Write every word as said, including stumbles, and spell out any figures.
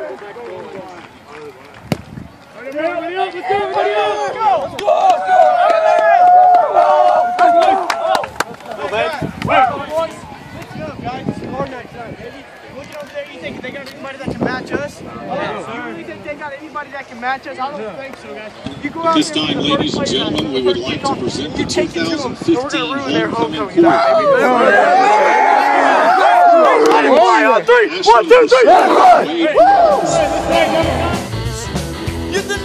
Everybody else, let's go, everybody else! Let's go! Let's go! Wait! Listen up, guys. This is our night time, baby. Looking over there, you think they got anybody that can match us? Yeah, you really think they got anybody that can match us? I don't think so, guys. You go out This time, ladies and gentlemen, we would like to present the two thousand fifteen homecoming queen. Three! One, two, three! Wade.